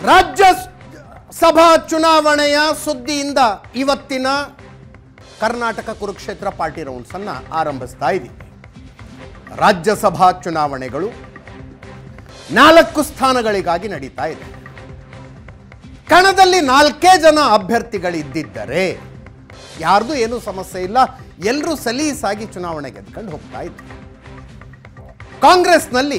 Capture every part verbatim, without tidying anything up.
ರಾಜ್ಯಸಭಾ ಚುನಾವಣೆಯ ಸುದ್ದಿಯಿಂದ ಇವತ್ತಿನ Karnataka Kurukshetra party rounds ಅನ್ನು ಆರಂಭಿಸ್ತಾ ಇದ್ದೀವಿ. ರಾಜ್ಯಸಭಾ ಚುನಾವಣೆಗಳು ನಾಲ್ಕು ಸ್ಥಾನಗಳಿಗಾಗಿ ನಡೀತಾ ಇದೆ. ಕಣದಲ್ಲಿ ನಾಲ್ಕೇ ಜನ ಅಭ್ಯರ್ಥಿಗಳಿದ್ದಿದ್ದರೆ ಯಾರ್ದು ಏನೂ ಸಮಸ್ಯೆ ಇಲ್ಲ, ಎಲ್ಲರೂ ಸಲೀಸಾಗಿ ಚುನಾವಣೆ ಗೆದ್ಕೊಂಡು ಹೋಗ್ತಾ ಇದ್ರು. ಕಾಂಗ್ರೆಸ್ನಲ್ಲಿ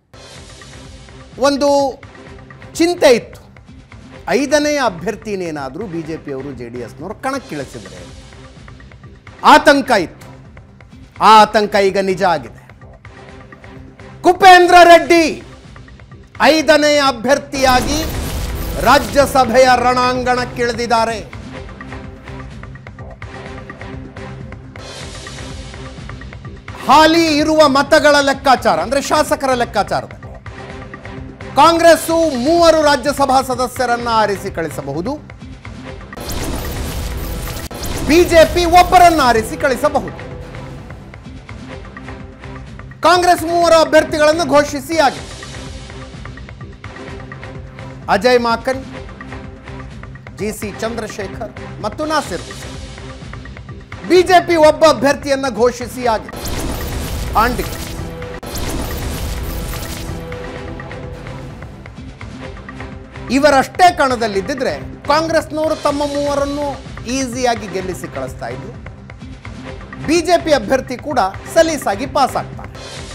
ಒಂದು ಚಿಂತೆ ಇತ್ತು, ಐದನೇ ಅಭ್ಯರ್ಥಿನೇನಾದರೂ ಬಿಜೆಪಿಯವರು ಜೆ ಡಿ ಎಸ್ನವರು ಕಣಕ್ಕಿಳಿಸಿದ್ರೆ ಆತಂಕ ಇತ್ತು. ಆ ಆತಂಕ ಈಗ ನಿಜ ಆಗಿದೆ. ಕುಪೇಂದ್ರ ರೆಡ್ಡಿ ಐದನೇ ಅಭ್ಯರ್ಥಿಯಾಗಿ ರಾಜ್ಯಸಭೆಯ ರಣಾಂಗಣಕ್ಕಿಳಿದಿದ್ದಾರೆ. ಹಾಲಿ ಇರುವ ಮತಗಳ ಲೆಕ್ಕಾಚಾರ ಅಂದರೆ ಶಾಸಕರ ಲೆಕ್ಕಾಚಾರದಲ್ಲಿ ಕಾಂಗ್ರೆಸ್ಸು ಮೂವರು ರಾಜ್ಯಸಭಾ ಸದಸ್ಯರನ್ನ ಆರಿಸಿ ಕಳಿಸಬಹುದು, ಬಿಜೆಪಿ ಒಬ್ಬರನ್ನ ಆರಿಸಿ ಕಳಿಸಬಹುದು. ಕಾಂಗ್ರೆಸ್ ಮೂವರು ಅಭ್ಯರ್ಥಿಗಳನ್ನು ಘೋಷಿಸಿ ಆಗಿದೆ. ಅಜಯ್ ಮಾಕನ್, ಜಿ ಸಿ ಚಂದ್ರಶೇಖರ್ ಮತ್ತು ನಾಸಿರ್ ಹುಸೇನ್. ಬಿಜೆಪಿ ಒಬ್ಬ ಅಭ್ಯರ್ಥಿಯನ್ನ ಘೋಷಿಸಿ ಆಗಿದೆ. ಆಂಡಿಗೆ ಇವರಷ್ಟೇ ಕಣದಲ್ಲಿದ್ದಿದ್ರೆ ಕಾಂಗ್ರೆಸ್ನವರು ತಮ್ಮ ಮೂವರನ್ನು ಈಸಿಯಾಗಿ ಗೆಲ್ಲಿಸಿ ಕಳಿಸ್ತಾ ಇದ್ರು. ಬಿಜೆಪಿ ಅಭ್ಯರ್ಥಿ ಕೂಡ ಸಲೀಸಾಗಿ ಪಾಸ್ ಆಗ್ತಾರೆ.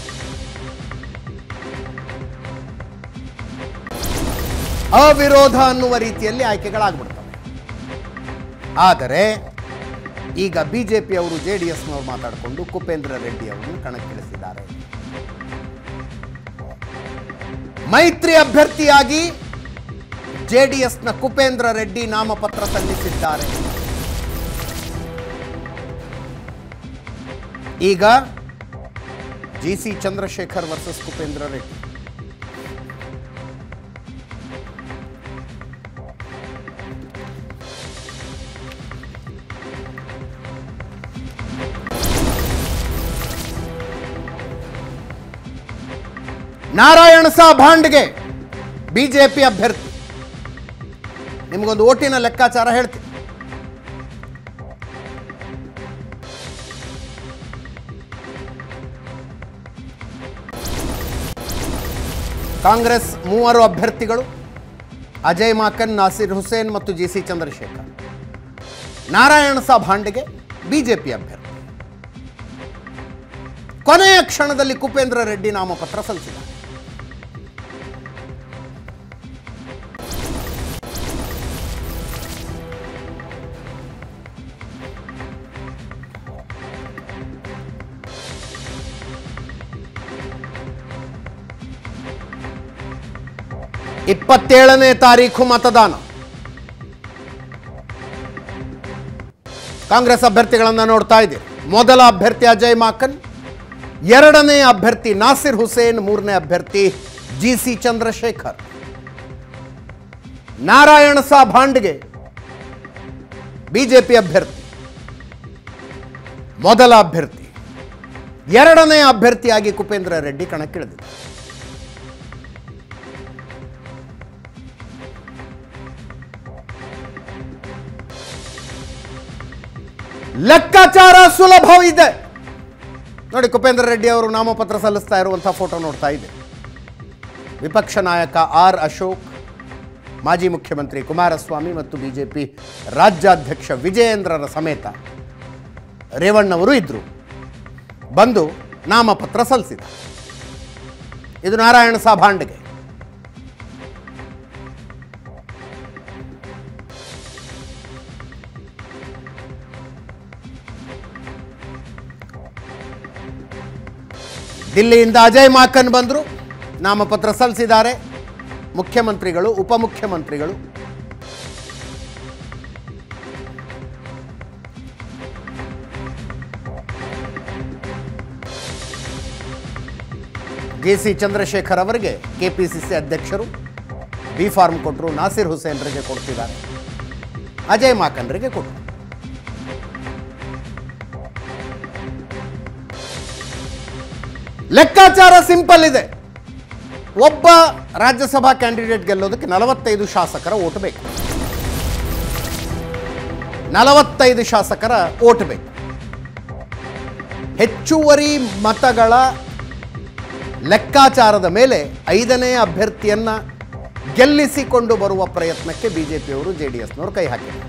ಅವಿರೋಧ ಅನ್ನುವ ರೀತಿಯಲ್ಲಿ ಆಯ್ಕೆಗಳಾಗ್ಬಿಡ್ತವೆ. ಆದರೆ ಈಗ ಬಿಜೆಪಿ ಅವರು ಜೆ ಡಿ ಎಸ್ನವರು ಮಾತಾಡಿಕೊಂಡು ಕುಪೇಂದ್ರ ರೆಡ್ಡಿ ಅವರನ್ನು ಕಣಕ್ಕಿಳಿಸಿದ್ದಾರೆ. ಮೈತ್ರಿ ಅಭ್ಯರ್ಥಿಯಾಗಿ ಜೆ ಡಿ ಎಸ್ನ ಕುಪೇಂದ್ರ ರೆಡ್ಡಿ ನಾಮಪತ್ರ ಸಲ್ಲಿಸಿದ್ದಾರೆ. ಈಗ G C Chandrashekhar versus Kupendra Reddy. Narayana Sa Bhandge BJP ಅಭ್ಯರ್ಥಿ. ನಿಮಗೊಂದು ಓಟಿನ ಲೆಕ್ಕಾಚಾರ ಹೇಳ್ತೀನಿ. ಕಾಂಗ್ರೆಸ್ ಮೂವರು ಅಭ್ಯರ್ಥಿಗಳು ಅಜಯ್ ಮಾಕನ್, ನಾಸಿರ್ ಹುಸೇನ್ ಮತ್ತು G C Chandrashekhar. Narayana Sa Bhandge BJP ಅಭ್ಯರ್ಥಿ. ಕೊನೆಯ ಕ್ಷಣದಲ್ಲಿ ಕುಪೇಂದ್ರ ರೆಡ್ಡಿ ನಾಮಪತ್ರ ಸಲ್ಲಿಸಿದ್ದಾರೆ. ಇಪ್ಪತ್ತೇಳನೇ ತಾರೀಖು ಮತದಾನ. ಕಾಂಗ್ರೆಸ್ ಅಭ್ಯರ್ಥಿಗಳನ್ನು ನೋಡ್ತಾ ಇದ್ದೀರಿ. ಮೊದಲ ಅಭ್ಯರ್ಥಿ ಅಜಯ್ ಮಾಕನ್, ಎರಡನೇ ಅಭ್ಯರ್ಥಿ ನಾಸಿರ್ ಹುಸೇನ್, ಮೂರನೇ ಅಭ್ಯರ್ಥಿ G C Chandrashekhar. Narayana Sa Bhandge BJP ಅಭ್ಯರ್ಥಿ, ಮೊದಲ ಅಭ್ಯರ್ಥಿ. ಎರಡನೇ ಅಭ್ಯರ್ಥಿಯಾಗಿ ಕುಪೇಂದ್ರ ರೆಡ್ಡಿ ಕಣಕ್ಕಿಳಿದಿದ್ದಾರೆ. ಲೆಕ್ಕಾಚಾರ ಸುಲಭವಿದೆ ನೋಡಿ. ಕುಪೇಂದ್ರ ರೆಡ್ಡಿ ಅವರು ನಾಮಪತ್ರ ಸಲ್ಲಿಸ್ತಾ ಇರುವಂತಹ ಫೋಟೋ ನೋಡ್ತಾ ಇದೆ. ವಿಪಕ್ಷ ನಾಯಕ ಆರ್ ಅಶೋಕ್, ಮಾಜಿ ಮುಖ್ಯಮಂತ್ರಿ ಕುಮಾರಸ್ವಾಮಿ ಮತ್ತು ಬಿಜೆಪಿ ರಾಜ್ಯಾಧ್ಯಕ್ಷ ವಿಜಯೇಂದ್ರರ ಸಮೇತ ರೇವಣ್ಣವರು ಇದ್ರು. ಬಂದು ನಾಮಪತ್ರ ಸಲ್ಲಿಸಿದ. ಇದು ನಾರಾಯಣ ಸಾ ಭಾಂಡ್ಗೆ. ದಿಲ್ಲಿಯಿಂದ ಅಜಯ್ ಮಾಕನ್ ಬಂದರು, ನಾಮಪತ್ರ ಸಲ್ಲಿಸಿದ್ದಾರೆ. ಮುಖ್ಯಮಂತ್ರಿಗಳು, ಉಪಮುಖ್ಯಮಂತ್ರಿಗಳು. ಜಿ ಸಿ ಚಂದ್ರಶೇಖರ್ ಅವರಿಗೆ ಕೆಪಿಸಿಸಿ ಅಧ್ಯಕ್ಷರು ಬಿ ಫಾರ್ಮ್ ಕೊಟ್ಟರು. ನಾಸಿರ್ ಹುಸೇನ್ರಿಗೆ ಕೊಡ್ತಿದ್ದಾರೆ, ಅಜಯ್ ಮಾಕನ್ರಿಗೆ ಕೊಟ್ಟರು. ಲೆಕ್ಕಾಚಾರ ಸಿಂಪಲ್ ಇದೆ. ಒಬ್ಬ ರಾಜ್ಯಸಭಾ ಕ್ಯಾಂಡಿಡೇಟ್ ಗೆಲ್ಲೋದಕ್ಕೆ ನಲವತ್ತೈದು ಶಾಸಕರ ಓಟ್ ಬೇಕು. ನಲವತ್ತೈದು ಶಾಸಕರ ಓಟ್ ಬೇಕು. ಹೆಚ್ಚುವರಿ ಮತಗಳ ಲೆಕ್ಕಾಚಾರದ ಮೇಲೆ ಐದನೇ ಅಭ್ಯರ್ಥಿಯನ್ನ ಗೆಲ್ಲಿಸಿಕೊಂಡು ಬರುವ ಪ್ರಯತ್ನಕ್ಕೆ ಬಿಜೆಪಿಯವರು ಜೆಡಿಎಸ್ನವರು ಕೈ ಹಾಕಿದ್ದಾರೆ.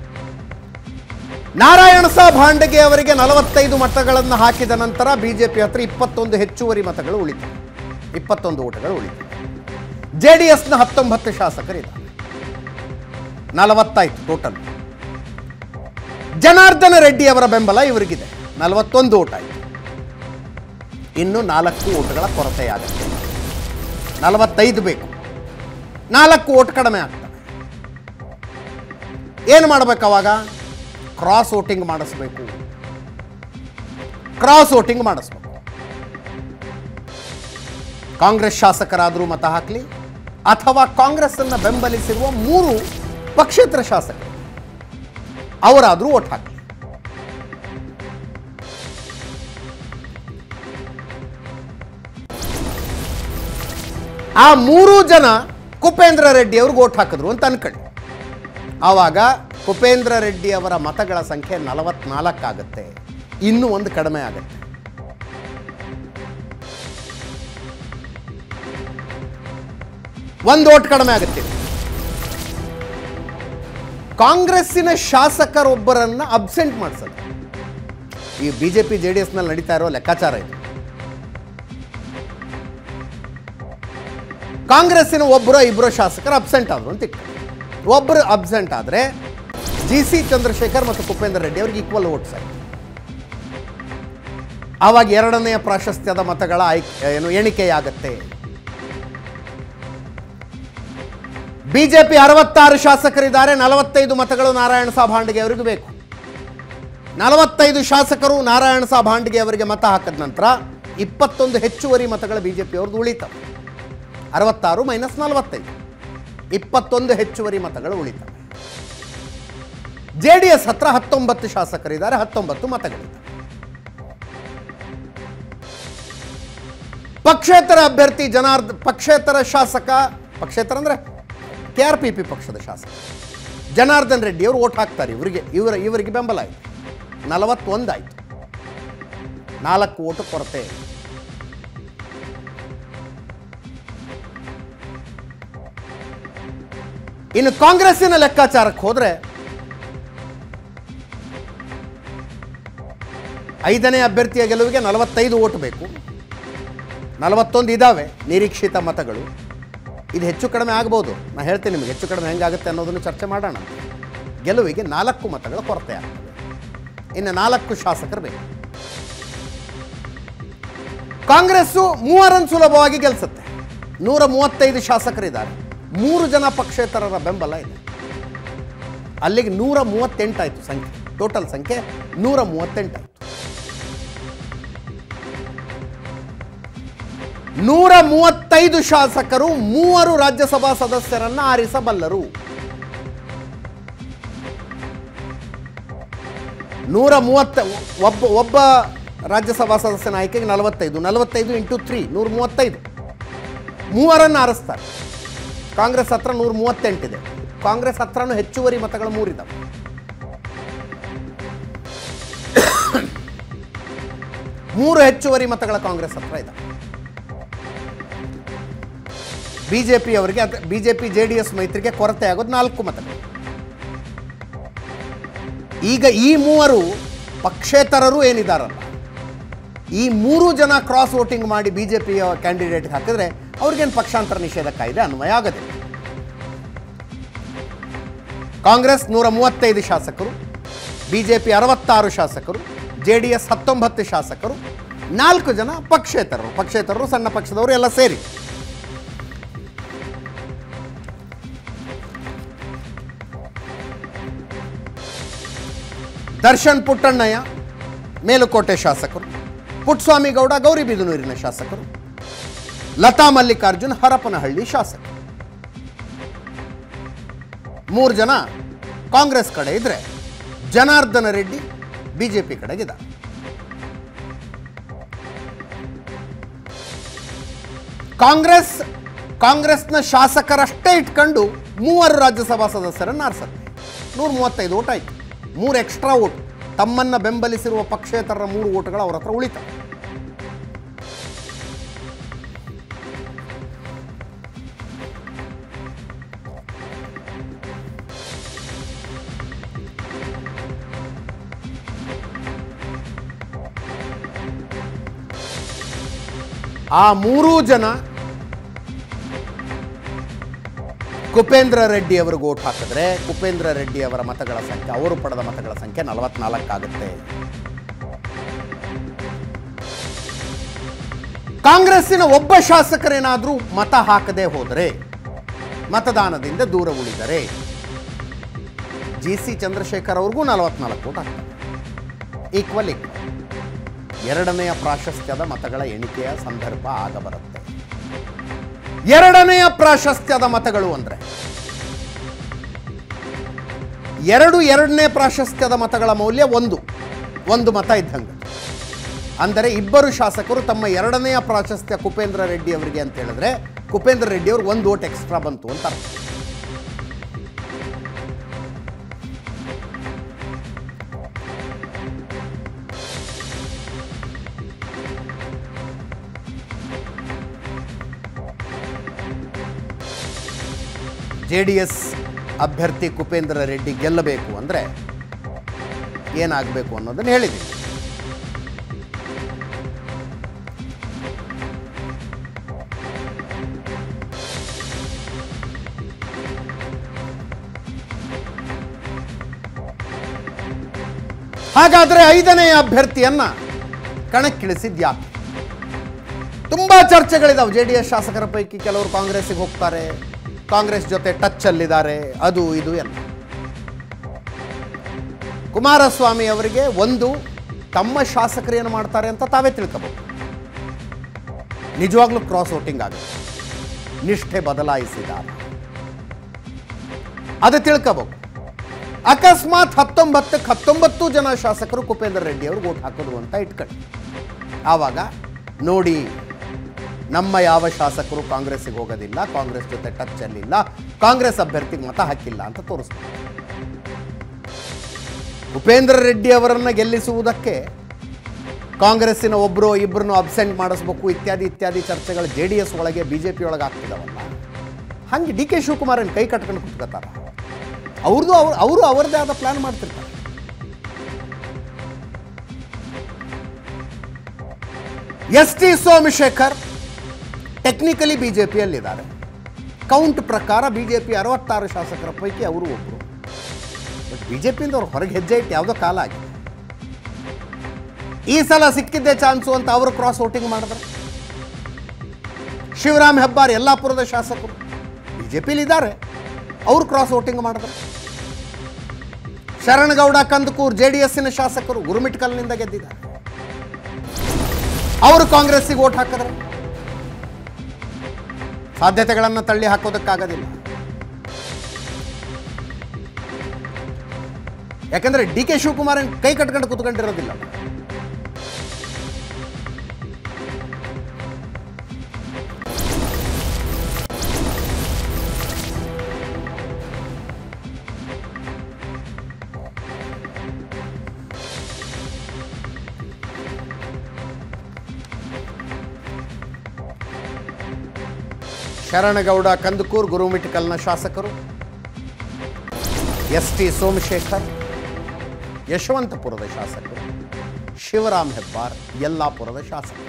ನಾರಾಯಣ ಸಾಬ್ ಹಾಂಡಗೆ ಅವರಿಗೆ ನಲವತ್ತೈದು ಮತಗಳನ್ನು ಹಾಕಿದ ನಂತರ ಬಿಜೆಪಿ ಹತ್ರ ಇಪ್ಪತ್ತೊಂದು ಹೆಚ್ಚುವರಿ ಮತಗಳು ಉಳಿತು, ಇಪ್ಪತ್ತೊಂದು ಓಟುಗಳು ಉಳಿತು. ಜೆಡಿಎಸ್ನ ಹತ್ತೊಂಬತ್ತು ಶಾಸಕರಿದ್ದಾರೆ, ನಲವತ್ತಾಯ್ತು ಟೋಟಲ್. ಜನಾರ್ದನ ರೆಡ್ಡಿ ಅವರ ಬೆಂಬಲ ಇವರಿಗಿದೆ, ನಲವತ್ತೊಂದು ಓಟ್ ಆಯಿತು. ಇನ್ನು ನಾಲ್ಕು ಓಟ್ಗಳ ಕೊರತೆಯಾಗುತ್ತೆ. ನಲವತ್ತೈದು ಬೇಕು, ನಾಲ್ಕು ಓಟ್ ಕಡಿಮೆ ಆಗ್ತವೆ. ಏನು ಮಾಡಬೇಕು ಅವಾಗ? ಕ್ರಾಸ್ ವೋಟಿಂಗ್ ಮಾಡಿಸ್ಬೇಕು. ಕ್ರಾಸ್ ವೋಟಿಂಗ್ ಮಾಡಿಸ್ಬೇಕು. ಕಾಂಗ್ರೆಸ್ ಶಾಸಕರಾದರೂ ಮತ ಹಾಕಲಿ ಅಥವಾ ಕಾಂಗ್ರೆಸ್ ಅನ್ನು ಬೆಂಬಲಿಸಿರುವ ಮೂರು ಪಕ್ಷೇತರ ಶಾಸಕರು ಅವರಾದರೂ ಓಟ್ ಹಾಕಲಿ. ಆ ಮೂರು ಜನ ಕುಪೇಂದ್ರ ರೆಡ್ಡಿ ಅವ್ರಿಗೆ ಓಟ್ ಹಾಕಿದ್ರು ಅಂತ ಅನ್ಕೊಳ್ಳಿ. ಆವಾಗ ಕುಪೇಂದ್ರ ರೆಡ್ಡಿ ಅವರ ಮತಗಳ ಸಂಖ್ಯೆ ನಲವತ್ನಾಲ್ಕು ಆಗುತ್ತೆ, ಇನ್ನೂ ಒಂದು ಕಡಿಮೆ ಆಗುತ್ತೆ. ಒಂದು ಓಟ್ ಕಡಿಮೆ ಆಗುತ್ತೆ. ಕಾಂಗ್ರೆಸ್ಸಿನ ಶಾಸಕರೊಬ್ಬರನ್ನ ಅಬ್ಸೆಂಟ್ ಮಾಡಿಸೋದು ಈ ಬಿಜೆಪಿ ಜೆಡಿಎಸ್ ನಲ್ಲಿ ನಡೀತಾ ಇರೋ ಲೆಕ್ಕಾಚಾರ ಇದು. ಕಾಂಗ್ರೆಸ್ಸಿನ ಒಬ್ಬರು ಇಬ್ಬರು ಶಾಸಕರು ಅಬ್ಸೆಂಟ್ ಆದ್ರು ಅಂತ ಇಟ್ಟು, ಒಬ್ಬರು ಅಬ್ಸೆಂಟ್ ಆದರೆ ಜಿ ಸಿ ಚಂದ್ರಶೇಖರ್ ಮತ್ತು ಕುಪೇಂದ್ರ ರೆಡ್ಡಿ ಅವ್ರಿಗೆ ಈಕ್ವಲ್ ವೋಟ್ಸ್ ಆಯ್ತು. ಆವಾಗ ಎರಡನೆಯ ಪ್ರಾಶಸ್ತ್ಯದ ಮತಗಳ ಆಯ್ಕೆ ಏನು ಎಣಿಕೆಯಾಗತ್ತೆ. ಬಿಜೆಪಿ ಅರವತ್ತಾರು ಶಾಸಕರಿದ್ದಾರೆ, ನಲವತ್ತೈದು ಮತಗಳು ನಾರಾಯಣ ಸಾಬ್ ಹಾಂಡಗೆ ಅವರಿಗೆ ಬೇಕು. ನಲವತ್ತೈದು ಶಾಸಕರು ನಾರಾಯಣ ಸಾಬ್ ಹಾಂಡಗೆ ಅವರಿಗೆ ಮತ ಹಾಕಿದ ನಂತರ ಇಪ್ಪತ್ತೊಂದು ಹೆಚ್ಚುವರಿ ಮತಗಳ ಬಿಜೆಪಿ ಅವ್ರದ್ದು ಉಳಿತವೆ. ಅರವತ್ತಾರು ಮೈನಸ್ ನಲವತ್ತೈದು, ಇಪ್ಪತ್ತೊಂದು ಹೆಚ್ಚುವರಿ ಮತಗಳು ಉಳಿತವೆ. ಜೆಡಿಎಸ್ ಹತ್ರ ಹತ್ತೊಂಬತ್ತು ಶಾಸಕರಿದ್ದಾರೆ, ಹತ್ತೊಂಬತ್ತು ಮತಗಳಿವೆ. ಪಕ್ಷೇತರ ಅಭ್ಯರ್ಥಿ ಜನಾರ್ದ ಪಕ್ಷೇತರ ಶಾಸಕ ಪಕ್ಷೇತರ ಅಂದ್ರೆ ಕೆ ಆರ್ ಪಿ ಪಿ ಪಕ್ಷದ ಶಾಸಕ ಜನಾರ್ದನ್ ರೆಡ್ಡಿ ಅವರು ಓಟ್ ಹಾಕ್ತಾರೆ. ಇವರಿಗೆ ಇವರ ಇವರಿಗೆ ಬೆಂಬಲ ಆಯಿತು, ನಲವತ್ತೊಂದು ಆಯಿತು. ನಾಲ್ಕು ಓಟು ಕೊರತೆ. ಇನ್ನು ಕಾಂಗ್ರೆಸ್ಸಿನ ಲೆಕ್ಕಾಚಾರಕ್ಕೆ ಹೋದ್ರೆ ಐದನೇ ಅಭ್ಯರ್ಥಿಯ ಗೆಲುವಿಗೆ ನಲವತ್ತೈದು ಓಟ್ ಬೇಕು, ನಲವತ್ತೊಂದು ಇದ್ದಾವೆ ನಿರೀಕ್ಷಿತ ಮತಗಳು. ಇದು ಹೆಚ್ಚು ಕಡಿಮೆ ಆಗ್ಬೋದು, ನಾನು ಹೇಳ್ತೀನಿ ನಿಮಗೆ ಹೆಚ್ಚು ಕಡಿಮೆ ಹೆಂಗಾಗುತ್ತೆ ಅನ್ನೋದನ್ನು ಚರ್ಚೆ ಮಾಡೋಣ. ಗೆಲುವಿಗೆ ನಾಲ್ಕು ಮತಗಳ ಕೊರತೆ ಆಗ್ತದೆ. ಇನ್ನು ನಾಲ್ಕು ಶಾಸಕರು ಬೇಕು. ಕಾಂಗ್ರೆಸ್ಸು ಮೂವರನ್ನು ಸುಲಭವಾಗಿ ಗೆಲ್ಲಿಸುತ್ತೆ. ನೂರ ಮೂವತ್ತೈದು ಶಾಸಕರಿದ್ದಾರೆ, ಮೂರು ಜನ ಪಕ್ಷೇತರರ ಬೆಂಬಲ ಇದೆ. ಅಲ್ಲಿಗೆ ನೂರ ಮೂವತ್ತೆಂಟಾಯಿತು ಸಂಖ್ಯೆ, ಟೋಟಲ್ ಸಂಖ್ಯೆ ನೂರ ಮೂವತ್ತೆಂಟಾಯಿತು. ನೂರ ಮೂವತ್ತೈದು ಶಾಸಕರು ಮೂವರು ರಾಜ್ಯಸಭಾ ಸದಸ್ಯರನ್ನ ಆರಿಸಬಲ್ಲರು. ನೂರ ಮೂವತ್ತ ಒಬ್ಬ ಒಬ್ಬ ರಾಜ್ಯಸಭಾ ಸದಸ್ಯನ ಆಯ್ಕೆಗೆ ನಲವತ್ತೈದು, ನಲವತ್ತೈದು ಇಂಟು ತ್ರೀ ನೂರ ಮೂವತ್ತೈದು, ಮೂವರನ್ನು ಆರಿಸ್ತಾರೆ. ಕಾಂಗ್ರೆಸ್ ಹತ್ರ ನೂರ ಮೂವತ್ತೆಂಟಿದೆ, ಕಾಂಗ್ರೆಸ್ ಹತ್ರನೂ ಹೆಚ್ಚುವರಿ ಮತಗಳು ಮೂರಿದ್ದಾವೆ. ಮೂರು ಹೆಚ್ಚುವರಿ ಮತಗಳ ಕಾಂಗ್ರೆಸ್ ಹತ್ರ ಇದೆ. ಬಿಜೆಪಿ ಅವರಿಗೆ ಬಿಜೆಪಿ ಜೆಡಿಎಸ್ ಮೈತ್ರಿಗೆ ಕೊರತೆ ಆಗೋದು ನಾಲ್ಕು ಮತಗಳು. ಈಗ ಈ ಮೂವರು ಪಕ್ಷೇತರರು ಏನಿದಾರಲ್ಲ, ಈ ಮೂರು ಜನ ಕ್ರಾಸ್ ವೋಟಿಂಗ್ ಮಾಡಿ ಬಿಜೆಪಿಯ ಕ್ಯಾಂಡಿಡೇಟ್ ಹಾಕಿದ್ರೆ ಅವ್ರಿಗೇನು ಪಕ್ಷಾಂತರ ನಿಷೇಧ ಕಾಯ್ದೆ ಅನ್ವಯ ಆಗದೆ. ಕಾಂಗ್ರೆಸ್ ನೂರ ಮೂವತ್ತೈದು ಶಾಸಕರು, ಬಿಜೆಪಿ ಅರವತ್ತಾರು ಶಾಸಕರು, ಜೆಡಿಎಸ್ ಹತ್ತೊಂಬತ್ತು ಶಾಸಕರು, ನಾಲ್ಕು ಜನ ಪಕ್ಷೇತರರು. ಪಕ್ಷೇತರರು ಸಣ್ಣ ಪಕ್ಷದವರು ಎಲ್ಲ ಸೇರಿ. ದರ್ಶನ್ ಪುಟ್ಟಣ್ಣಯ್ಯ ಮೇಲುಕೋಟೆ ಶಾಸಕರು, ಪುಟ್ಟಸ್ವಾಮಿ ಗೌಡ ಗೌರಿಬಿದನೂರಿನ ಶಾಸಕರು, ಲತಾ ಮಲ್ಲಿಕಾರ್ಜುನ್ ಹರಪನಹಳ್ಳಿ ಶಾಸಕರು. ಮೂರು ಜನ ಕಾಂಗ್ರೆಸ್ ಕಡೆ ಇದ್ರೆ ಜನಾರ್ದನ ರೆಡ್ಡಿ ಬಿಜೆಪಿ ಕಡೆಗಿದ್ದಾರೆ. ಕಾಂಗ್ರೆಸ್ ಕಾಂಗ್ರೆಸ್ನ ಶಾಸಕರಷ್ಟೇ ಇಟ್ಕೊಂಡು ಮೂವರು ರಾಜ್ಯಸಭಾ ಸದಸ್ಯರನ್ನು ಆರಿಸುತ್ತೆ. ನೂರ ಮೂವತ್ತೈದು ಓಟ್ ಆಯಿತು. ಮೂರು ಎಕ್ಸ್ಟ್ರಾ ಓಟ್, ತಮ್ಮನ್ನು ಬೆಂಬಲಿಸಿರುವ ಪಕ್ಷೇತರರ ಮೂರು ಓಟ್ಗಳು ಅವ್ರ ಹತ್ರ ಉಳಿತವೆ. ಆ ಮೂರೂ ಜನ ಕುಪೇಂದ್ರ ರೆಡ್ಡಿ ಅವರಿಗೆ ಓಟ್ ಹಾಕಿದ್ರೆ ಕುಪೇಂದ್ರ ರೆಡ್ಡಿ ಅವರ ಮತಗಳ ಸಂಖ್ಯೆ, ಅವರು ಪಡೆದ ಮತಗಳ ಸಂಖ್ಯೆ ನಲವತ್ನಾಲ್ಕು ಆಗುತ್ತೆ. ಕಾಂಗ್ರೆಸ್ಸಿನ ಒಬ್ಬ ಶಾಸಕರೇನಾದರೂ ಮತ ಹಾಕದೆ ಹೋದರೆ, ಮತದಾನದಿಂದ ದೂರ ಉಳಿದರೆ ಜಿ ಸಿ ಚಂದ್ರಶೇಖರ್ ಅವ್ರಿಗೂ ನಲವತ್ನಾಲ್ಕು ಓಟ್ ಆಗ್ತದೆ. ಈಕ್ವಲ್ ಈಕ್ವಲ್ ಎರಡನೆಯ ಪ್ರಾಶಸ್ತ್ಯದ ಮತಗಳ ಎಣಿಕೆಯ ಸಂದರ್ಭ ಆಗ ಬರುತ್ತೆ. ಎರಡನೆಯ ಪ್ರಾಶಸ್ತ್ಯದ ಮತಗಳು ಅಂದ್ರೆ ಎರಡು ಎರಡನೇ ಪ್ರಾಶಸ್ತ್ಯದ ಮತಗಳ ಮೌಲ್ಯ ಒಂದು ಒಂದು ಮತ ಇದ್ದಂಗೆ. ಅಂದರೆ ಇಬ್ಬರು ಶಾಸಕರು ತಮ್ಮ ಎರಡನೆಯ ಪ್ರಾಶಸ್ತ್ಯ ಕುಪೇಂದ್ರ ರೆಡ್ಡಿ ಅವರಿಗೆ ಅಂತ ಹೇಳಿದ್ರೆ ಕುಪೇಂದ್ರ ರೆಡ್ಡಿ ಅವರು ಒಂದು ಓಟ್ ಎಕ್ಸ್ಟ್ರಾ ಬಂತು ಅಂತ ಅರ್ಥ. ಜೆ ಡಿ ಎಸ್ ಅಭ್ಯರ್ಥಿ ಕುಪೇಂದ್ರ ರೆಡ್ಡಿ ಗೆಲ್ಲಬೇಕು ಅಂದರೆ ಏನಾಗಬೇಕು ಅನ್ನೋದನ್ನು ಹೇಳಿದ್ದೀನಿ. ಹಾಗಾದರೆ ಐದನೆಯ ಅಭ್ಯರ್ಥಿಯನ್ನ ಕಣಕ್ಕಿಳಿಸಿದ್ಯಾಕೆ? ತುಂಬಾ ಚರ್ಚೆಗಳಿದಾವೆ. ಜೆ ಡಿ ಎಸ್ ಶಾಸಕರ ಪೈಕಿ ಕೆಲವರು ಕಾಂಗ್ರೆಸ್ಸಿಗೆ ಹೋಗ್ತಾರೆ, ಕಾಂಗ್ರೆಸ್ ಜೊತೆ ಟಚ್ ಅಲ್ಲಿದ್ದಾರೆ, ಅದು ಇದು ಎಲ್ಲ. ಕುಮಾರಸ್ವಾಮಿ ಅವರಿಗೆ ಒಂದು ತಮ್ಮ ಶಾಸಕರು ಏನು ಮಾಡ್ತಾರೆ ಅಂತ ತಾವೇ ತಿಳ್ಕೋಬಹುದು. ನಿಜವಾಗ್ಲೂ ಕ್ರಾಸ್ ವೋಟಿಂಗ್ ಆಗುತ್ತೆ, ನಿಷ್ಠೆ ಬದಲಾಯಿಸಿದ್ದಾರೆ, ಅದು ತಿಳ್ಕೋಬಹುದು. ಅಕಸ್ಮಾತ್ ಹತ್ತೊಂಬತ್ತಕ್ಕೆ ಹತ್ತೊಂಬತ್ತು ಜನ ಶಾಸಕರು ಕುಪೇಂದ್ರ ರೆಡ್ಡಿ ಅವರು ವೋಟ್ ಹಾಕೋದು ಅಂತ ಇಟ್ಕೊಳ್ಳಿ. ಆವಾಗ ನೋಡಿ, ನಮ್ಮ ಯಾವ ಶಾಸಕರು ಕಾಂಗ್ರೆಸ್ಸಿಗೆ ಹೋಗೋದಿಲ್ಲ, ಕಾಂಗ್ರೆಸ್ ಜೊತೆ ಟಚ್ ಅಲ್ಲಿಲ್ಲ, ಕಾಂಗ್ರೆಸ್ ಅಭ್ಯರ್ಥಿಗೆ ಮತ ಹಾಕಿಲ್ಲ ಅಂತ ತೋರಿಸ್ತಾರೆ. ಕುಪೇಂದ್ರ ರೆಡ್ಡಿ ಅವರನ್ನು ಗೆಲ್ಲಿಸುವುದಕ್ಕೆ ಕಾಂಗ್ರೆಸ್ಸಿನ ಒಬ್ಬರು ಇಬ್ಬರನ್ನು ಅಬ್ಸೆಂಟ್ ಮಾಡಿಸ್ಬೇಕು ಇತ್ಯಾದಿ ಇತ್ಯಾದಿ ಚರ್ಚೆಗಳು ಜೆ ಡಿ ಎಸ್ ಒಳಗೆ ಬಿ ಜೆ ಪಿ ಒಳಗೆ ಆಗ್ತಿದಾವಲ್ಲ. ಹಾಗೆ ಡಿ ಕೆ ಶಿವಕುಮಾರನ್ ಕೈ ಕಟ್ಕೊಂಡು ಕುತ್ಕೋತಾರ. ಅವ್ರದ್ದು ಅವ್ರು ಅವರು ಅವರದೇ ಆದ ಪ್ಲಾನ್ ಮಾಡ್ತಿರ್ತಾರೆ. ಎಸ್ ಟಿ ಸೋಮಶೇಖರ್ ಟೆಕ್ನಿಕಲಿ ಬಿಜೆಪಿಯಲ್ಲಿದ್ದಾರೆ. ಕೌಂಟ್ ಪ್ರಕಾರ ಬಿಜೆಪಿ ಅರವತ್ತಾರು ಶಾಸಕರ ಪೈಕಿ ಅವರು ಒಬ್ಬರು. ಬಟ್ ಬಿಜೆಪಿಯಿಂದ ಅವ್ರು ಹೊರಗೆ ಹೆಜ್ಜೆ ಇಟ್ಟು ಯಾವುದೋ ಕಾಲ ಆಗಿದೆ. ಈ ಸಲ ಸಿಕ್ಕಿದ್ದೇ ಚಾನ್ಸು ಅಂತ ಅವರು ಕ್ರಾಸ್ ವೋಟಿಂಗ್ ಮಾಡಿದ್ರು. ಶಿವರಾಮ್ ಹೆಬ್ಬಾರ್ ಯಲ್ಲಾಪುರದ ಶಾಸಕರು ಬಿಜೆಪಿಲಿದ್ದಾರೆ, ಅವರು ಕ್ರಾಸ್ ವೋಟಿಂಗ್ ಮಾಡಿದ್ರು. ಶರಣಗೌಡ ಕಂದಕೂರ್ ಜೆ ಡಿ ಎಸ್ಸಿನ ಶಾಸಕರು ಗುರುಮಿಟ್ಕಲ್ನಿಂದ ಗೆದ್ದಿದ್ದಾರೆ, ಅವರು ಕಾಂಗ್ರೆಸ್ಸಿಗೆ ವೋಟ್ ಹಾಕಿದ್ರು. ಸಾಧ್ಯತೆಗಳನ್ನು ತಳ್ಳಿ ಹಾಕೋದಕ್ಕಾಗೋದಿಲ್ಲ. ಯಾಕಂದ್ರೆ ಡಿ ಕೆ ಶಿವಕುಮಾರ್ ಕೈ ಕಟ್ಕೊಂಡು ಕೂತ್ಕೊಂಡಿರೋದಿಲ್ಲ. ಶರಣಗೌಡ ಕಂದಕೂರ್ ಗುರುಮಿಟ್ಕಲ್ನ ಶಾಸಕರು, ಎಸ್ ಟಿ ಸೋಮಶೇಖರ್ ಯಶವಂತಪುರದ ಶಾಸಕರು, ಶಿವರಾಮ್ ಹೆಬ್ಬಾರ್ ಯಲ್ಲಾಪುರದ ಶಾಸಕರು.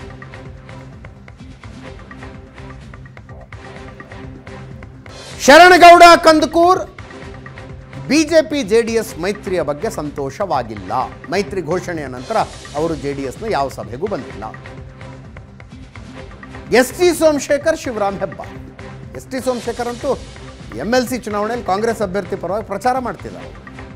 ಶರಣಗೌಡ ಕಂದಕೂರ್ ಬಿಜೆಪಿ ಜೆಡಿಎಸ್ ಮೈತ್ರಿಯ ಬಗ್ಗೆ ಸಂತೋಷವಾಗಿಲ್ಲ. ಮೈತ್ರಿ ಘೋಷಣೆಯ ನಂತರ ಅವರು ಜೆಡಿಎಸ್ನ ಯಾವ ಸಭೆಗೂ ಬಂದಿಲ್ಲ. S T Somashekar, Shivaram Hebbar. S T Somashekar ಅಂತೂ ಎಮ್ ಎಲ್ ಸಿ ಚುನಾವಣೆಯಲ್ಲಿ ಕಾಂಗ್ರೆಸ್ ಅಭ್ಯರ್ಥಿ ಪರವಾಗಿ ಪ್ರಚಾರ ಮಾಡ್ತಿದ್ದಾರೆ.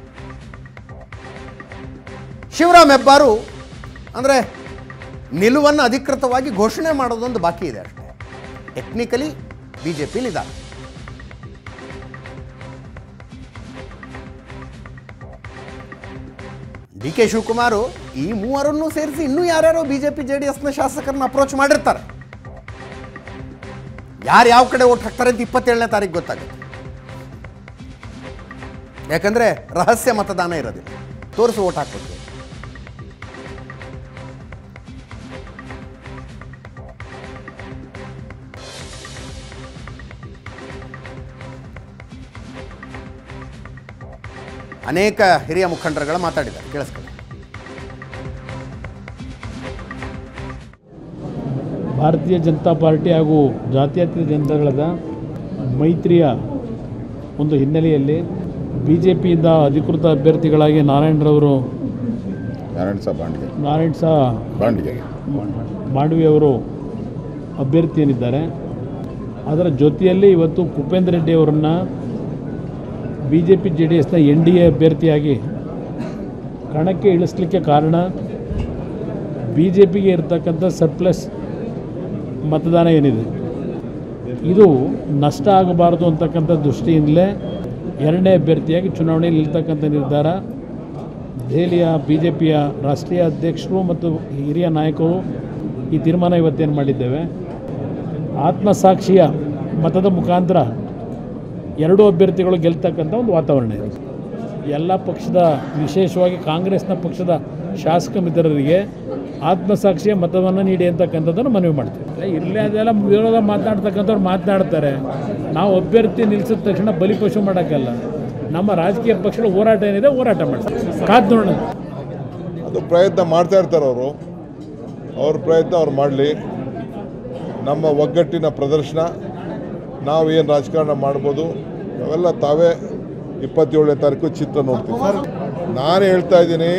ಶಿವರಾಮ್ ಹೆಬ್ಬಾರು ಅಂದರೆ ನಿಲುವನ್ನು ಅಧಿಕೃತವಾಗಿ ಘೋಷಣೆ ಮಾಡೋದೊಂದು ಬಾಕಿ ಇದೆ ಅಷ್ಟೇ. ಟೆಕ್ನಿಕಲಿ ಬಿಜೆಪಿಲಿದ್ದಾರೆ. ಡಿ ಕೆ ಶಿವಕುಮಾರ್ ಈ ಮೂವರನ್ನು ಸೇರಿಸಿ ಇನ್ನೂ ಯಾರ್ಯಾರೋ ಬಿಜೆಪಿ ಜೆಡಿಎಸ್ನ ಶಾಸಕರನ್ನ ಅಪ್ರೋಚ್ ಮಾಡಿರ್ತಾರೆ. ಯಾರು ಯಾವ ಕಡೆ ಓಟ್ ಹಾಕ್ತಾರೆ ಅಂತ ಇಪ್ಪತ್ತೇಳನೇ ತಾರೀಕು ಗೊತ್ತಾಗುತ್ತೆ. ಯಾಕಂದರೆ ರಹಸ್ಯ ಮತದಾನ ಇರೋದಿಲ್ಲ, ತೋರಿಸಿ ಓಟ್ ಹಾಕ್ಬೇಕು. ಅನೇಕ ಹಿರಿಯ ಮುಖಂಡರುಗಳು ಮಾತಾಡಿದ್ದಾರೆ, ಕೇಳಿಸ್ಕೊಳ್ಳಿ. ಭಾರತೀಯ ಜನತಾ ಪಾರ್ಟಿ ಹಾಗೂ ಜಾತ್ಯತೀತ ಜನತಾದಳದ ಮೈತ್ರಿಯ ಒಂದು ಹಿನ್ನೆಲೆಯಲ್ಲಿ ಬಿ ಜೆ ಪಿಯಿಂದ ಅಧಿಕೃತ ಅಭ್ಯರ್ಥಿಗಳಾಗಿ ನಾರಾಯಣರವರು ನಾರಾಯಣ ಸಹ ಬಾಂಡ್ಗೆ ನಾರಾಯಣ ಸಹ ಬಾಂಡ್ಗೆ ಮಾಂಡವಿಯವರು ಅಭ್ಯರ್ಥಿಯೇನಿದ್ದಾರೆ, ಅದರ ಜೊತೆಯಲ್ಲಿ ಇವತ್ತು ಕುಪೇಂದ್ರ ರೆಡ್ಡಿ ಅವರನ್ನು B J P J D ಎಸ್ನ ಎನ್ ಡಿ ಎ ಅಭ್ಯರ್ಥಿಯಾಗಿ ಕಣಕ್ಕೆ ಇಳಿಸ್ಲಿಕ್ಕೆ ಕಾರಣ ಬಿ ಜೆ ಪಿಗೆ ಇರತಕ್ಕಂಥ ಸರ್ಪ್ಲಸ್ ಮತದಾನ ಏನಿದೆ ಇದು ನಷ್ಟ ಆಗಬಾರದು ಅಂತಕ್ಕಂಥ ದೃಷ್ಟಿಯಿಂದಲೇ ಎರಡನೇ ಅಭ್ಯರ್ಥಿಯಾಗಿ ಚುನಾವಣೆಯಲ್ಲಿ ನಿಲ್ತಕ್ಕಂಥ ನಿರ್ಧಾರ ದೆಹಲಿಯ ಬಿ ಜೆ ಪಿಯ ರಾಷ್ಟ್ರೀಯ ಅಧ್ಯಕ್ಷರು ಮತ್ತು ಹಿರಿಯ ನಾಯಕರು ಈ ತೀರ್ಮಾನ ಇವತ್ತೇನು ಮಾಡಿದ್ದೇವೆ. ಆತ್ಮಸಾಕ್ಷಿಯ ಮತದ ಮುಖಾಂತರ ಎರಡೂ ಅಭ್ಯರ್ಥಿಗಳು ಗೆಲ್ತಕ್ಕಂಥ ಒಂದು ವಾತಾವರಣ ಇದೆ. ಎಲ್ಲ ಪಕ್ಷದ, ವಿಶೇಷವಾಗಿ ಕಾಂಗ್ರೆಸ್ನ ಪಕ್ಷದ ಶಾಸಕ ಮಿತ್ರರಿಗೆ ಆತ್ಮಸಾಕ್ಷಿಯ ಮತವನ್ನು ನೀಡಿ ಅಂತಕ್ಕಂಥದ್ದನ್ನು ಮನವಿ ಮಾಡ್ತೀವಿ. ಇರಲಿ ಅದೆಲ್ಲ ವಿರೋಧ ಮಾತನಾಡ್ತಕ್ಕಂಥವ್ರು ಮಾತನಾಡ್ತಾರೆ. ನಾವು ಅಭ್ಯರ್ಥಿ ನಿಲ್ಲಿಸಿದ ತಕ್ಷಣ ಬಲಿಪಶು ಮಾಡೋಕ್ಕಲ್ಲ. ನಮ್ಮ ರಾಜಕೀಯ ಪಕ್ಷಗಳ ಹೋರಾಟ ಏನಿದೆ ಹೋರಾಟ ಮಾಡ್ತಾರೆ, ಕಾದು ನೋಡೋಣ. ಅದು ಪ್ರಯತ್ನ ಮಾಡ್ತಾ ಇರ್ತಾರೆ ಅವರು, ಅವ್ರ ಪ್ರಯತ್ನ ಅವ್ರು ಮಾಡಲಿ. ನಮ್ಮ ಒಗ್ಗಟ್ಟಿನ ಪ್ರದರ್ಶನ, ನಾವು ಏನು ರಾಜಕಾರಣ ಮಾಡ್ಬೋದು ಅವೆಲ್ಲ ತಾವೇ ಇಪ್ಪತ್ತೇಳನೇ ತಾರೀಕು ಚಿತ್ರ ನೋಡ್ತೀವಿ. ನಾನು ಹೇಳ್ತಾ ಇದ್ದೀನಿ,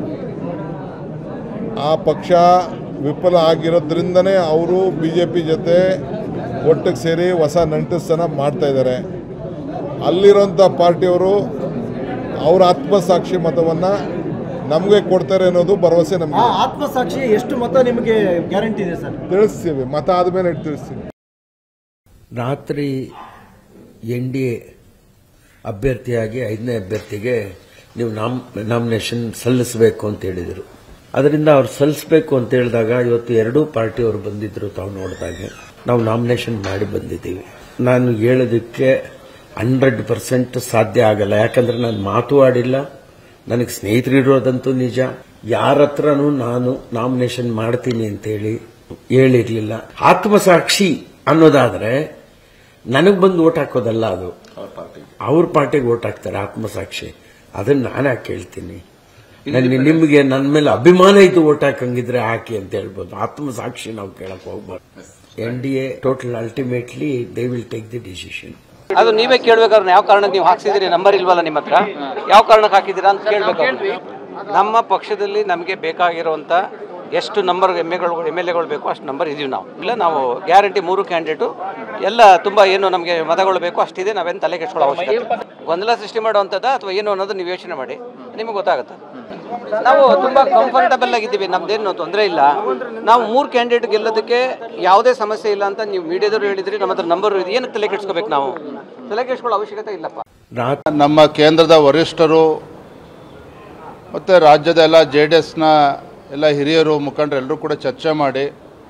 ಆ ಪಕ್ಷ ವಿಫಲ ಆಗಿರೋದ್ರಿಂದನೇ ಅವರು ಬಿ ಜೆ ಪಿ ಜೊತೆ ಒಟ್ಟಿಗೆ ಸೇರಿ ಹೊಸ ನಂಟಸ್ತನ ಮಾಡ್ತಾಯಿದ್ದಾರೆ. ಅಲ್ಲಿರೋಂಥ ಪಾರ್ಟಿಯವರು ಅವರ ಆತ್ಮಸಾಕ್ಷಿ ಮತವನ್ನು ನಮಗೆ ಕೊಡ್ತಾರೆ ಅನ್ನೋದು ಭರವಸೆ ನಮಗೆ. ಆತ್ಮಸಾಕ್ಷಿ ಎಷ್ಟು ಮತ ನಿಮಗೆ ಗ್ಯಾರಂಟಿ ಇದೆ ಸರ್? ತಿಳಿಸ್ತೀವಿ, ಮತ ಆದಮೇಲೆ ತಿಳಿಸ್ತೀವಿ. ರಾತ್ರಿ ಎನ್ ಡಿ ಎ ಅಭ್ಯರ್ಥಿಯಾಗಿ ಐದನೇ ಅಭ್ಯರ್ಥಿಗೆ ನೀವು ನಾಮ್ ನಾಮಿನೇಷನ್ ಸಲ್ಲಿಸಬೇಕು ಅಂತ ಹೇಳಿದರು. ಅದರಿಂದ ಅವ್ರು ಸಲ್ಲಿಸಬೇಕು ಅಂತ ಹೇಳಿದಾಗ ಇವತ್ತು ಎರಡೂ ಪಾರ್ಟಿಯವರು ಬಂದಿದ್ದರು. ತಾವು ನೋಡಿದಾಗ ನಾವು ನಾಮಿನೇಷನ್ ಮಾಡಿ ಬಂದಿದ್ದೀವಿ. ನಾನು ಹೇಳೋದಕ್ಕೆ ಹಂಡ್ರೆಡ್ ಪರ್ಸೆಂಟ್ ಸಾಧ್ಯ ಆಗಲ್ಲ, ಯಾಕಂದ್ರೆ ನಾನು ಮಾತು ಆಡಿಲ್ಲ. ನನಗೆ ಸ್ನೇಹಿತರಿರೋದಂತೂ ನಿಜ. ಯಾರ ಹತ್ರನೂ ನಾನು ನಾಮಿನೇಷನ್ ಮಾಡ್ತೀನಿ ಅಂತೇಳಿ ಹೇಳಿರಲಿಲ್ಲ. ಆತ್ಮಸಾಕ್ಷಿ ಅನ್ನೋದಾದ್ರೆ ನನಗೆ ಬಂದು ಓಟ್ ಹಾಕೋದಲ್ಲ, ಅದು ಅವ್ರ ಪಾರ್ಟಿಗೆ ಓಟ್ ಹಾಕ್ತಾರೆ ಆತ್ಮಸಾಕ್ಷಿ. ಅದನ್ನ ನಾನು ಯಾಕೆ ಕೇಳ್ತೀನಿ? ನಿಮಗೆ ನನ್ನ ಮೇಲೆ ಅಭಿಮಾನ ಇದ್ದು ಓಟ್ ಹಾಕಂಗಿದ್ರೆ ಹಾಕಿ ಅಂತ ಹೇಳ್ಬೋದು. ಆತ್ಮಸಾಕ್ಷಿ ನಾವು ಕೇಳಕ್ ಹೋಗ್ಬಾರ್ದು. N D A total ultimately they will take the decision. ಅದು ನೀವೇ ಕೇಳ್ಬೇಕಾದ್ರೆ ಯಾವ ಕಾರಣಕ್ಕೆ ನೀವು ಹಾಕ್ಸಿದಿರಿ, ನಂಬರ್ ಇಲ್ವಲ್ಲ ನಿಮ್ಮ ಹತ್ರ, ಯಾವ ಕಾರಣಕ್ಕೆ ಹಾಕಿದ್ದೀರಾ ಅಂತ ಕೇಳಬೇಕು. ನಮ್ಮ ಪಕ್ಷದಲ್ಲಿ ನಮಗೆ ಬೇಕಾಗಿರುವಂತ ಎಷ್ಟು ನಂಬರ್ ಎಮ್ ಎಗಳು ಎಮ್ ಎಲ್ ಎಗಳು ಬೇಕು ಅಷ್ಟು ನಂಬರ್ ಇದೀವಿ ನಾವು. ಇಲ್ಲ ನಾವು ಗ್ಯಾರಂಟಿ ಮೂರು ಕ್ಯಾಂಡಿಡೇಟು ಎಲ್ಲ ತುಂಬ ಏನು ನಮಗೆ ಮತಗಳು ಬೇಕು ಅಷ್ಟಿದೆ. ನಾವೇನು ತಲೆ ಕೆಡ್ಸ್ಕೊಳ್ಳೋ ಅವಶ್ಯಕತೆ, ಗೊಂದಲ ಸೃಷ್ಟಿ ಮಾಡುವಂಥದ್ದ ಅಥವಾ ಏನು ಅನ್ನೋದು ನೀವು ಯೋಚನೆ ಮಾಡಿ, ನಿಮಗೆ ಗೊತ್ತಾಗುತ್ತೆ. ನಾವು ತುಂಬ ಕಂಫರ್ಟಬಲ್ ಆಗಿದ್ದೀವಿ, ನಮ್ದೇನು ತೊಂದರೆ ಇಲ್ಲ. ನಾವು ಮೂರು ಕ್ಯಾಂಡಿಡೇಟ್ ಗೆಲ್ಲೋದಕ್ಕೆ ಯಾವುದೇ ಸಮಸ್ಯೆ ಇಲ್ಲ ಅಂತ ನೀವು ಮೀಡಿಯಾದವರು ಹೇಳಿದ್ರಿ. ನಮ್ಮ ಹತ್ರ ನಂಬರ್ ಇದೆ, ಏನಕ್ಕೆ ತಲೆ ಕೆಡ್ಸ್ಕೋಬೇಕು? ನಾವು ತಲೆ ಕೆಡ್ಸ್ಕೊಳ್ಳೋ ಅವಶ್ಯಕತೆ ಇಲ್ಲಪ್ಪ. ನಮ್ಮ ಕೇಂದ್ರದ ವರಿಷ್ಠರು ಮತ್ತು ರಾಜ್ಯದ ಎಲ್ಲ ಜೆ ಡಿ ಎಸ್ನ ಎಲ್ಲ ಹಿರಿಯರು ಮುಖಂಡರು ಎಲ್ಲರೂ ಕೂಡ ಚರ್ಚೆ ಮಾಡಿ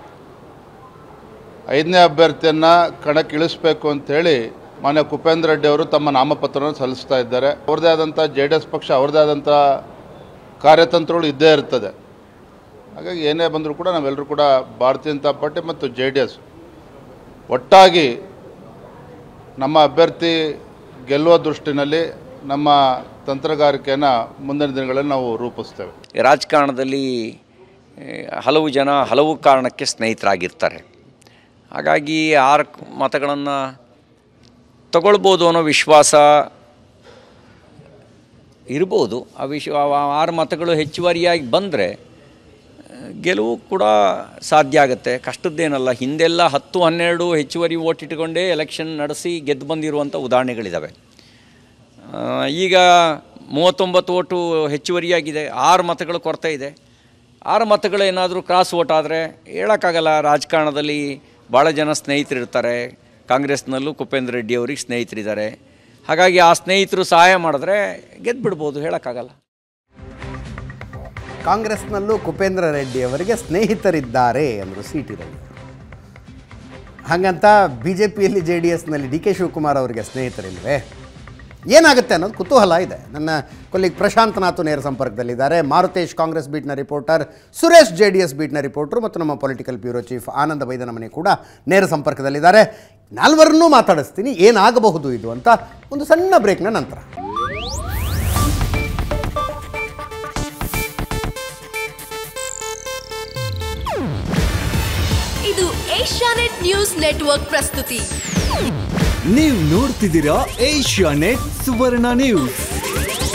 ಐದನೇ ಅಭ್ಯರ್ಥಿಯನ್ನು ಕಣಕ್ಕಿಳಿಸಬೇಕು ಅಂಥೇಳಿ ಮಾನ್ಯ ಕುಪೇಂದ್ರ ರೆಡ್ಡಿ ಅವರು ತಮ್ಮ ನಾಮಪತ್ರವನ್ನು ಸಲ್ಲಿಸ್ತಾ ಇದ್ದಾರೆ. ಅವ್ರದ್ದೇ ಆದಂಥ ಜೆ ಡಿ ಎಸ್ ಪಕ್ಷ ಅವ್ರದ್ದೇ ಆದಂಥ ಕಾರ್ಯತಂತ್ರಗಳು ಇದ್ದೇ ಇರ್ತದೆ. ಹಾಗಾಗಿ ಏನೇ ಬಂದರೂ ಕೂಡ ನಾವೆಲ್ಲರೂ ಕೂಡ ಭಾರತೀಯ ಜನತಾ ಪಾರ್ಟಿ ಮತ್ತು ಜೆ ಡಿ ಎಸ್ ಒಟ್ಟಾಗಿ ನಮ್ಮ ಅಭ್ಯರ್ಥಿ ಗೆಲ್ಲುವ ದೃಷ್ಟಿನಲ್ಲಿ ನಮ್ಮ ತಂತ್ರಗಾರಿಕೆಯನ್ನು ಮುಂದಿನ ದಿನಗಳಲ್ಲಿ ನಾವು ರೂಪಿಸ್ತೇವೆ. ರಾಜಕಾರಣದಲ್ಲಿ ಹಲವು ಜನ ಹಲವು ಕಾರಣಕ್ಕೆ ಸ್ನೇಹಿತರಾಗಿರ್ತಾರೆ. ಹಾಗಾಗಿ ಆರು ಮತಗಳನ್ನು ತಗೊಳ್ಬೋದು ಅನ್ನೋ ವಿಶ್ವಾಸ ಇರ್ಬೋದು. ಆ ವಿಶ್ವ ಆರು ಮತಗಳು ಹೆಚ್ಚುವರಿಯಾಗಿ ಬಂದರೆ ಗೆಲುವು ಕೂಡ ಸಾಧ್ಯ ಆಗುತ್ತೆ. ಕಷ್ಟದ್ದೇನಲ್ಲ. ಹಿಂದೆಲ್ಲ ಹತ್ತು ಹನ್ನೆರಡು ಹೆಚ್ಚುವರಿ ಓಟ್ ಇಟ್ಕೊಂಡೇ ಎಲೆಕ್ಷನ್ ನಡೆಸಿ ಗೆದ್ದು ಬಂದಿರುವಂಥ ಉದಾಹರಣೆಗಳಿದ್ದಾವೆ. ಈಗ ಮೂವತ್ತೊಂಬತ್ತು ಓಟು ಹೆಚ್ಚುವರಿಯಾಗಿದೆ, ಆರು ಮತಗಳು ಕೊರತೆ ಇದೆ. ಆರು ಮತಗಳು ಏನಾದರೂ ಕ್ರಾಸ್ ಓಟ್ ಆದರೆ ಹೇಳೋಕ್ಕಾಗಲ್ಲ. ರಾಜಕಾರಣದಲ್ಲಿ ಭಾಳ ಜನ ಸ್ನೇಹಿತರಿರ್ತಾರೆ. ಕಾಂಗ್ರೆಸ್ನಲ್ಲೂ ಕುಪೇಂದ್ರ ರೆಡ್ಡಿ ಅವ್ರಿಗೆ ಸ್ನೇಹಿತರಿದ್ದಾರೆ. ಹಾಗಾಗಿ ಆ ಸ್ನೇಹಿತರು ಸಹಾಯ ಮಾಡಿದ್ರೆ ಗೆದ್ದು ಬಿಡ್ಬೋದು, ಹೇಳೋಕ್ಕಾಗಲ್ಲ. ಕಾಂಗ್ರೆಸ್ನಲ್ಲೂ ಕುಪೇಂದ್ರ ರೆಡ್ಡಿ ಅವರಿಗೆ ಸ್ನೇಹಿತರಿದ್ದಾರೆ ಅಂದರು ಸಿ ಟಿ ರವಿ. ಹಾಗಂತ ಬಿ ಜೆ ಪಿಯಲ್ಲಿ ಜೆ ಡಿ ಎಸ್ನಲ್ಲಿ ಡಿ ಕೆ ಶಿವಕುಮಾರ್ ಅವರಿಗೆ ಸ್ನೇಹಿತರಿಲ್ವೇ? ಏನಾಗುತ್ತೆ ಅನ್ನೋದು ಕುತೂಹಲ ಇದೆ. ನನ್ನ ಕೊಲ್ಲಿಗೆ ಪ್ರಶಾಂತ್ ನಾಥು ನೇರ ಸಂಪರ್ಕದಲ್ಲಿದ್ದಾರೆ. ಮಾರುತೇಶ್ ಕಾಂಗ್ರೆಸ್ ಬೀಟ್ನ reporter, Suresh J D S ಬೀಟ್ನ ರಿಪೋರ್ಟರ್ ಮತ್ತು ನಮ್ಮ political bureau chief Ananda Baidanamane ಕೂಡ ನೇರ ಸಂಪರ್ಕದಲ್ಲಿದ್ದಾರೆ. ನಾಲ್ವರನ್ನೂ ಮಾತಾಡಿಸ್ತೀನಿ ಏನಾಗಬಹುದು ಇದು ಅಂತ ಒಂದು ಸಣ್ಣ ಬ್ರೇಕ್ನ ನಂತರ. ಇದು ಏಷ್ಯಾನೆಟ್ ನ್ಯೂಸ್ ನೆಟ್ವರ್ಕ್ ಪ್ರಸ್ತುತಿ. ನೀವು ನೋಡ್ತಿದ್ದೀರಾ ಏಷ್ಯಾನೆಟ್ ಸುವರ್ಣ ನ್ಯೂಸ್.